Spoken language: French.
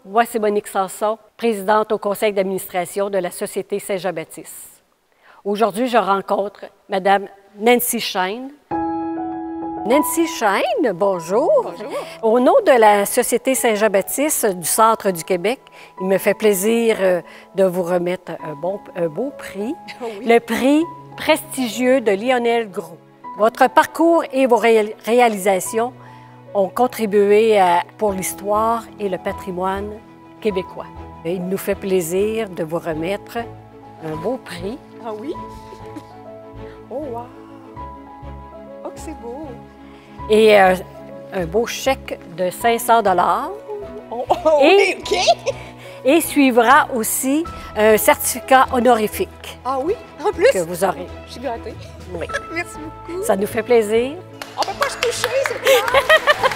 Moi, c'est Monique Sanson, présidente au conseil d'administration de la Société Saint-Jean-Baptiste. Aujourd'hui, je rencontre Mme Nancy Shine. Nancy Shine, bonjour. Bonjour. Au nom de la Société Saint-Jean-Baptiste du Centre du Québec, il me fait plaisir de vous remettre un beau prix, Oui. le prix prestigieux de Lionel Groulx. Votre parcours et vos réalisations ont contribué pour l'histoire et le patrimoine québécois. Il nous fait plaisir de vous remettre un beau prix. Ah oui? Oh, wow! Oh, que c'est beau! Et un beau chèque de 500 $. Oh, Et- oui, OK! Et suivra aussi un certificat honorifique Ah oui? En plus? que vous aurez. Je suis gâtée. Oui. Merci beaucoup. Ça nous fait plaisir. On peut pas se toucher, c'est clair?